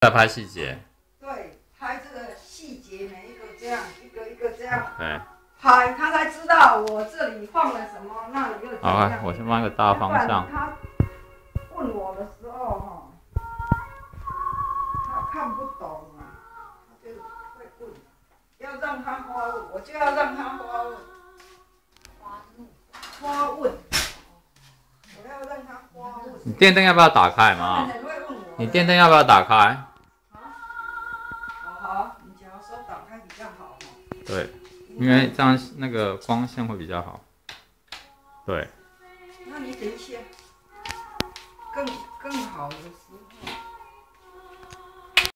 在拍细节。 对，拍这个细节，每一个这样，一个一个这样。 对。 拍，他才知道我这里放了什么，那里又怎样。 好，我先放个大方向。 他问我的时候，哈，他看不懂啊，他就会问。要让他发问，我就要让他发问。发问。我要让他发问。 你电灯要不要打开嘛？你电灯要不要打开？ 好，你假如说打开比较好。 对。因为这样那个光线会比较好。对。 那你等一下，更好的。